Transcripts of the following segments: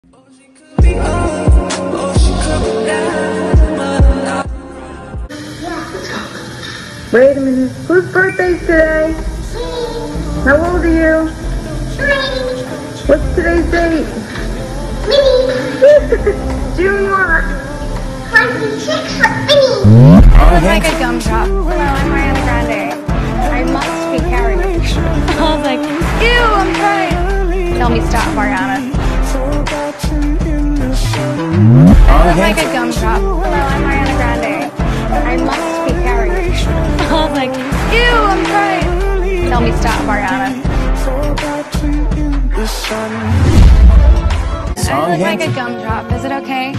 Wait a minute. Whose birthday's today? How old are you? 3. What's today's date? June what? 26 for Minnie. I look like a gumdrop. Hello, I'm Ariana Grande. I must be carried. I was like, ew, I'm trying. Tell me stop, Ariana. I look like a gumdrop. Hello, I'm Ariana Grande. I must be carried. I was like, ew, I'm trying. Tell me stop, Ariana. I look like a gumdrop. Is it okay?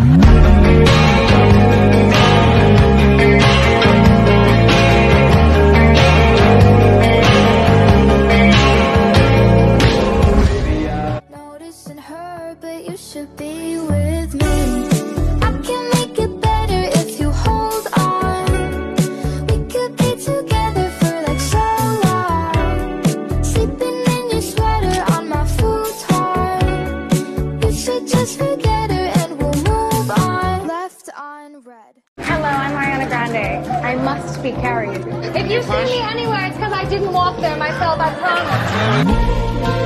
Noticing her, but you should be with me. I can make it better if you hold on. We could be together for like so long. Sleeping in your sweater on my futon. You should just forget her and we'll move on. Left on red. Hello, I'm Ariana Grande. I must be carried. If you see me anywhere, it's because I didn't walk there myself, I promise.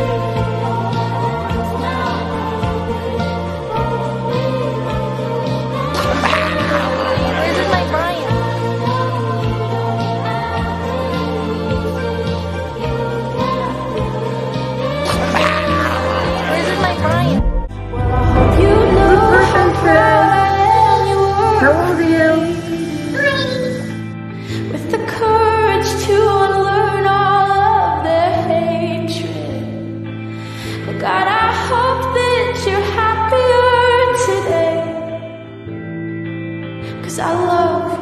How old are you? 3. With the courage to unlearn all of their hatred. But God, I hope that you're happier today. 'Cause I love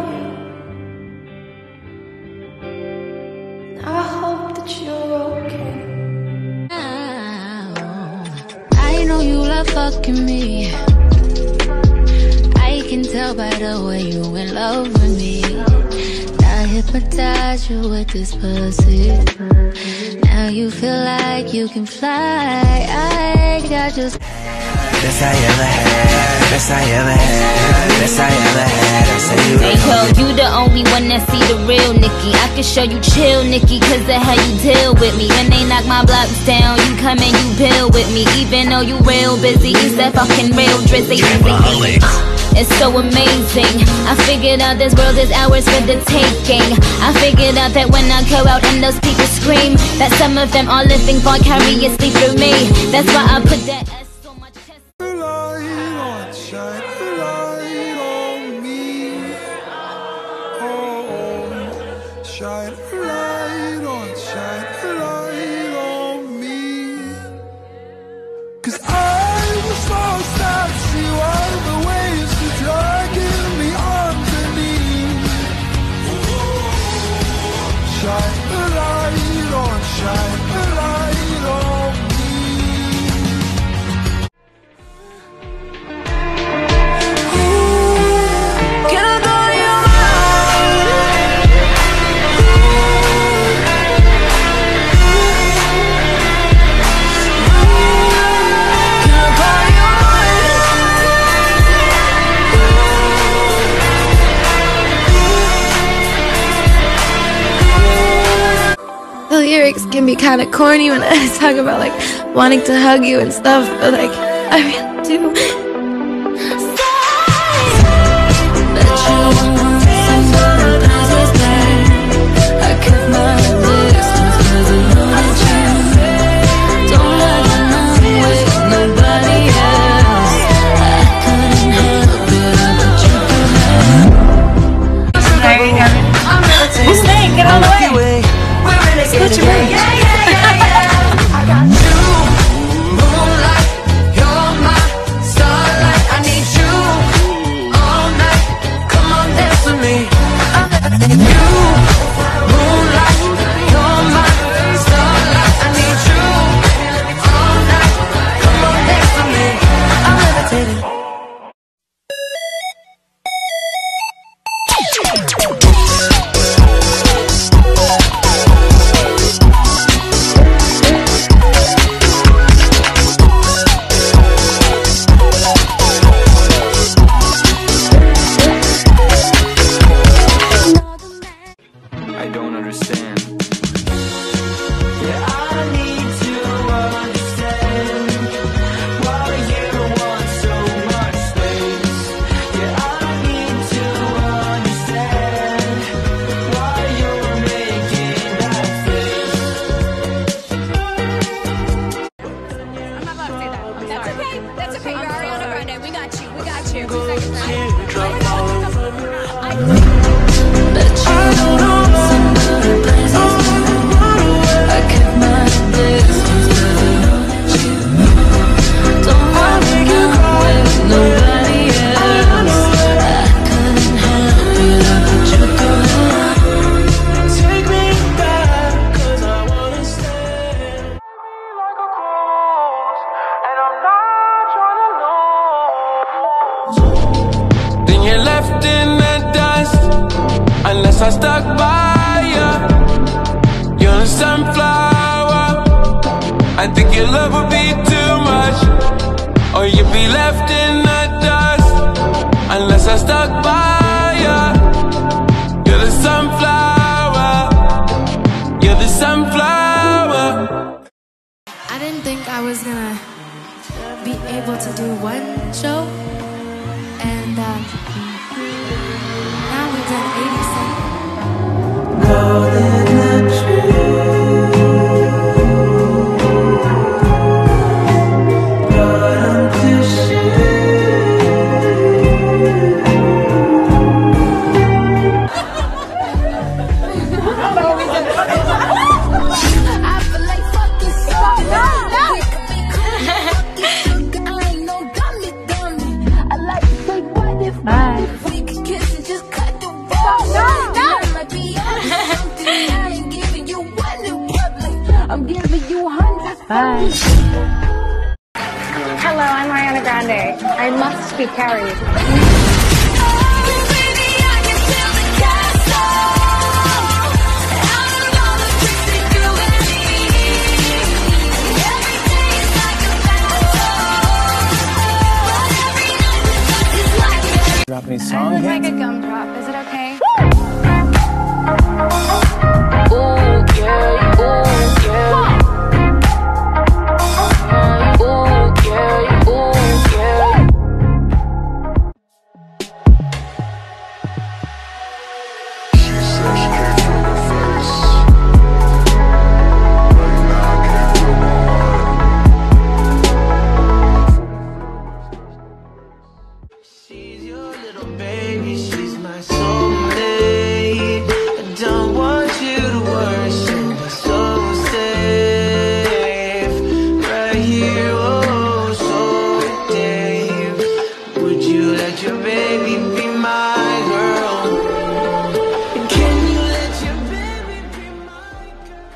you. I hope that you're okay. I know you love fucking me. I can tell by the way you in love with me. I hypnotize you with this pussy. Now you feel like you can fly. I got just best I ever had, best I ever had, best I ever had. I say you hey yo, you the only one that see the real Nikki. I can show you chill Nikki, 'cause of how you deal with me. When they knock my blocks down, you come and you build with me. Even though you real busy, it's that fucking real drizzy. It's so amazing. I figured out this world is ours for the taking. I figured out that when I go out and those people scream, that some of them are living vicariously through me. That's why I put that S so much. shine a light on me. Oh, shine a light on me. 'Cause I was lost at sea while the waves were dragging me underneath. Shine a light on, shine a light on me. The lyrics can be kind of corny when I talk about like wanting to hug you and stuff, but like I really do. Get out of the way. Put your way. I got you, moonlight, you're my star. That's okay, you're Ariana Grande. We got you. We got you. 2 seconds. I kept my distance 'cause I know that you don't want to go with nobody else. I couldn't help it, I put you through. Take me back, 'cause I wanna stay. Like a cruise, and I'm not trying to lose. Then you're left in the dust, unless I stuck by you. You're a sunflower. I think your love would be too much, or you'd be left in the dust, unless I stuck by you. You're the sunflower. You're the sunflower. I didn't think I was gonna be able to do one show, and now we've done 87. Bye. Hello, I'm Ariana Grande. I must be carried. Drop any I song look like hits? a gumdrop. Is it okay? She's your little baby, she's my soulmate. I don't want you to worry, she'll be so safe. Right here, oh, so Dave. Would you let your baby be my girl? Can you let your baby be my girl?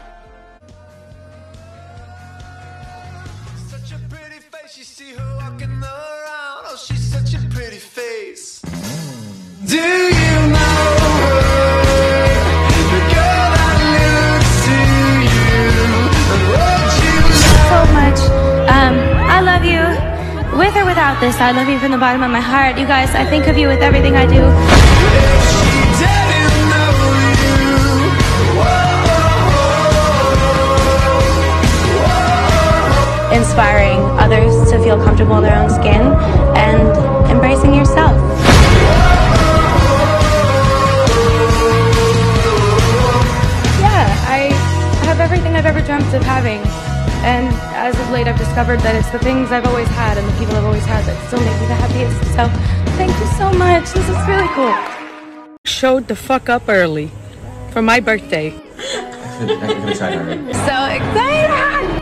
Such a pretty face, you see her walking around. Oh, she's such a pretty face. Do you know her? The girl that looks to you. And what you So much. I love you. With or without this, I love you from the bottom of my heart. You guys, I think of you with everything I do. if she didn't know you. Inspiring others to feel comfortable in their own skin and embracing yourself. Yeah, I have everything I've ever dreamt of having. And as of late, I've discovered that it's the things I've always had and the people I've always had that still make me the happiest. So, thank you so much. This is really cool. Showed the fuck up early for my birthday. So excited!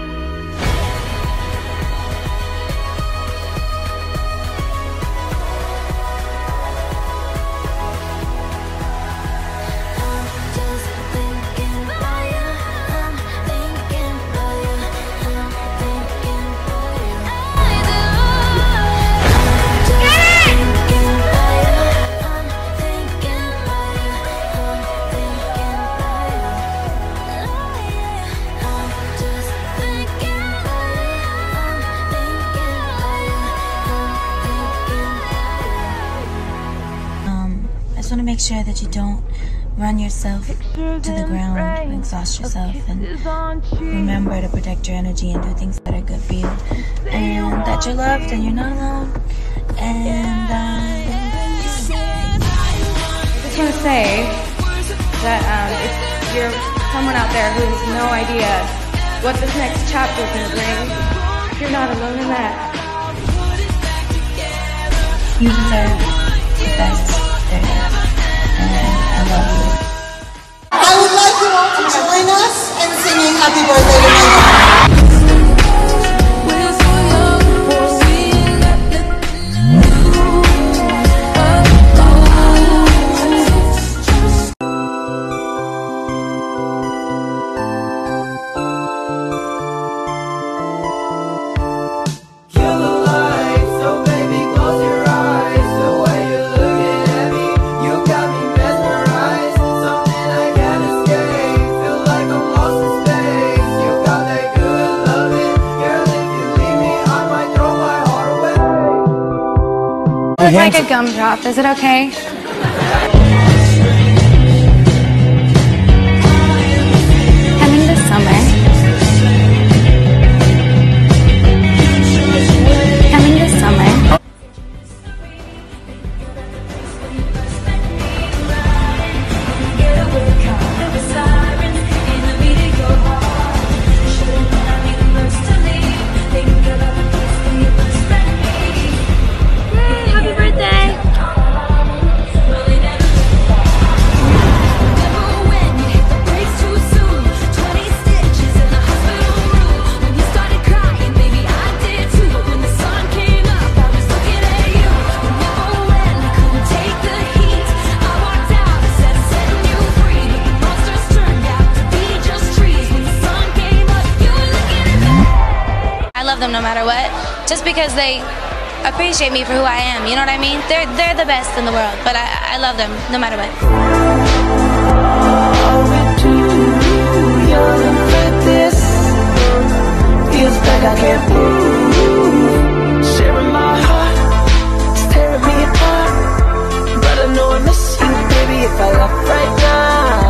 I just want to make sure that you don't run yourself to the ground and exhaust yourself, and remember to protect your energy and do things that are good for you, and that you're loved and you're not alone. And I just want to say that if you're someone out there who has no idea what this next chapter is going to bring, you're not alone in that. You deserve the best there is. And I love you. I would like you all to join us in singing Happy Birthday to my mom. It's like a gumdrop. Is it okay? Coming this summer. Coming this summer. I love them no matter what, just because they appreciate me for who I am, you know what I mean? They're the best in the world, but I love them no matter what. Feels like I can't move, sharing my heart, tearing me apart, but I know I miss you, baby, if I left right now.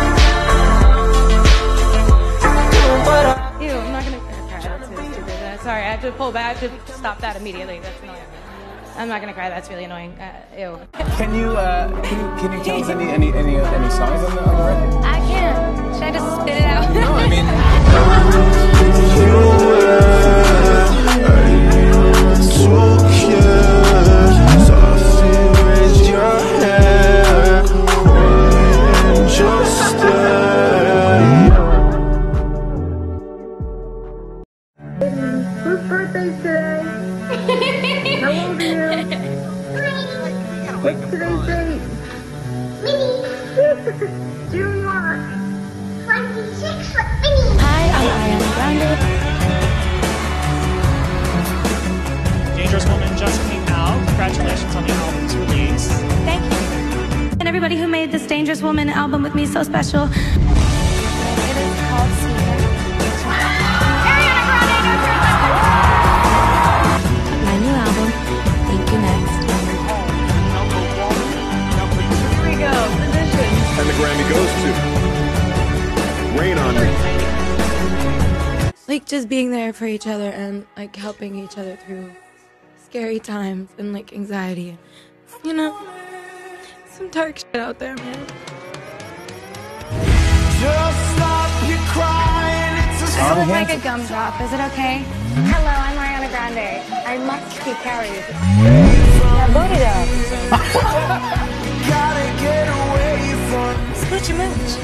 Ew, I'm not gonna cry. That's really stupid. Sorry, I have to pull back. I have to stop that immediately. That's annoying. I'm not gonna cry. That's really annoying. Ew. Can you tell us any songs on the record? I can. Should I just spit it out? No, I mean. Whose birthday's today? How old are you? What's today's date? June what? 26 for Minnie. Hi, I'm Ariana Grande. Dangerous Woman just came out. Congratulations on the album's release. Thank you. And everybody who made this Dangerous Woman album with me so special. It is called Sweeter. Ariana Grande, my new album, Thank You Next. Here we go. Position. And the Grammy goes to Rain on Me. Like just being there for each other and like helping each other through scary times and like anxiety. You know, some dark shit out there, man. Just stop your crying, it's a I look like a gumdrop. Is it okay? Hello, I'm Ariana Grande. I must be carried. Now booty down. gotta get away from Scoochy mooch.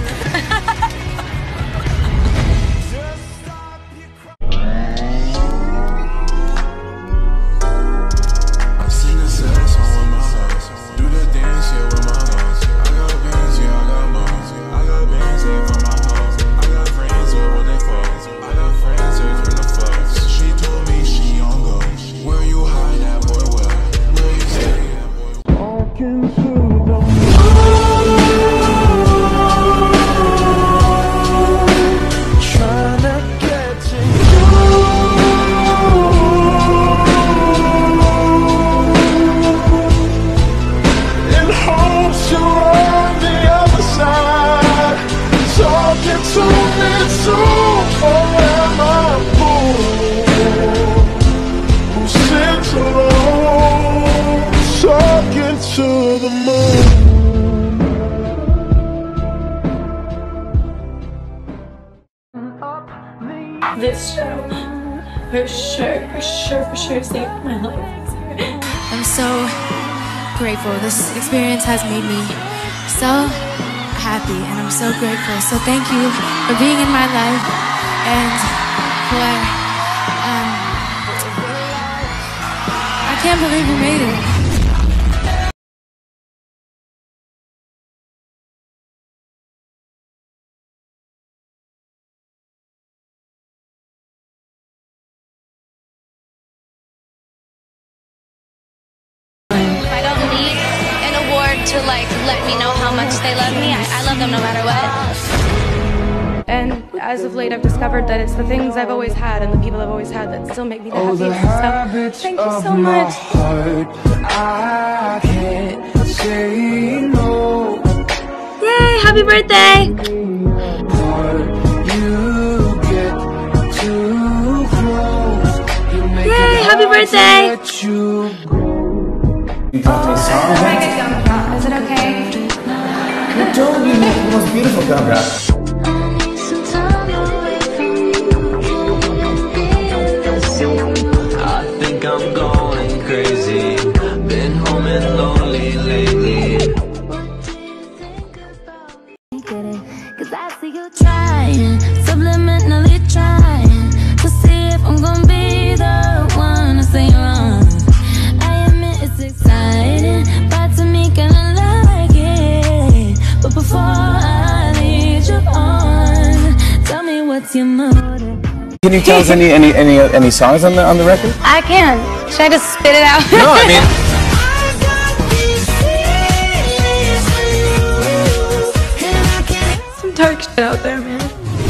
This show, for sure saved my life. I'm so grateful. This experience has made me so happy, and I'm so grateful. So thank you for being in my life and for I can't believe you made it. I don't need an award to like let me know how much they love me. I love them no matter what. And as of late, I've discovered that it's the things I've always had and the people I've always had that still make me the happiest. So thank you so much. I can't say no. Yay! Happy birthday! Yay! Happy birthday! You got me song? Is it okay? You told me the most beautiful gum drop. I think I'm going crazy. Been home and lonely lately. Cause I see you trying, subliminally trying to see if I'm gonna be the one to say wrong. I admit it's exciting, but to me kinda like it. But before I lead you on, tell me what's your motive. Can you tell us any songs on the record? I can. Should I just spit it out? No, I mean. Some dark shit out there, man.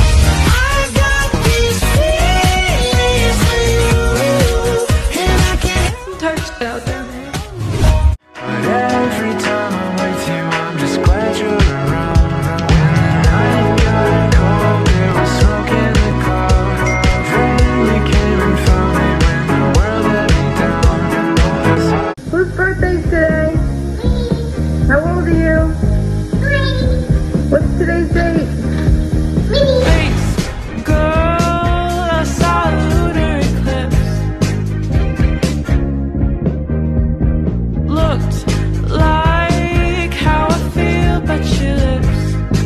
Some dark shit out there, man. But every time I'm with you, I'm just glad you're around. When the night got cold, there was smoke in the clouds. Then you came and found me when the world let me down. Whose birthday's today? How old are you? 3. What's today's date? Thanks, girl, I saw a lunar eclipse. Looked like how I feel about your lips.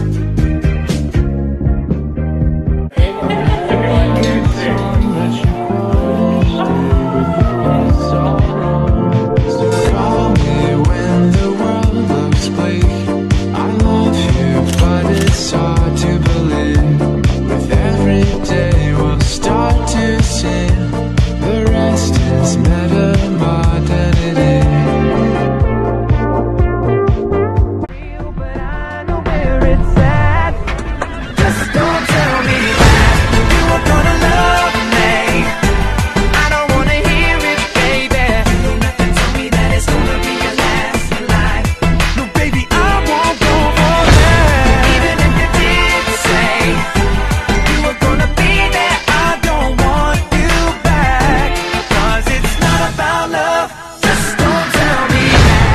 So call me when the world looks bleak. I love you, but it's hard to believe. With every day we'll start to sin. The rest is meta-modernity. But I know where it's at. Just don't tell me that you are gonna love me. I don't wanna hear it, baby. Don't have to tell me that it's gonna be your last life. No, baby, I won't go for that. Even if you did say you were gonna be there, I don't want you back. 'Cause it's not about love. Just don't tell me that.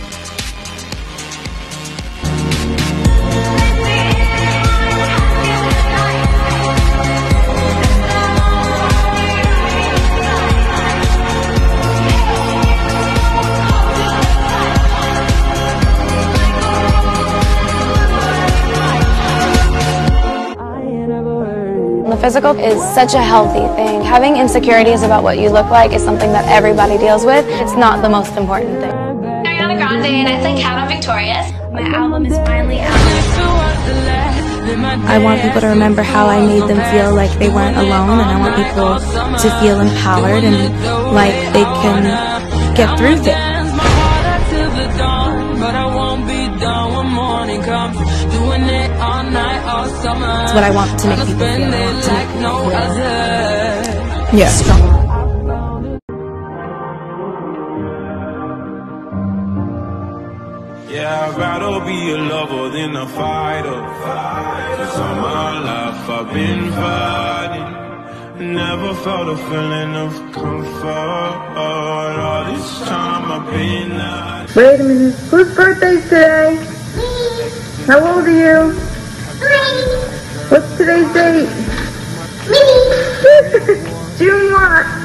The physical is such a healthy thing. Having insecurities about what you look like is something that everybody deals with. It's not the most important thing. Ariana Grande and I play Count on Victorious. My album is finally out. I want people to remember how I made them feel like they weren't alone, and I want people to feel empowered and like they can get through things. It's what I want to make people feel. I want to make people feel strong. Yeah, I'd rather be a lover than a fighter. 'Cause all my life I've been fighting. Never felt a feeling of comfort. All this time I've been Wait a minute. Whose birthday's today? How old are you? 3. What's today's date? June what?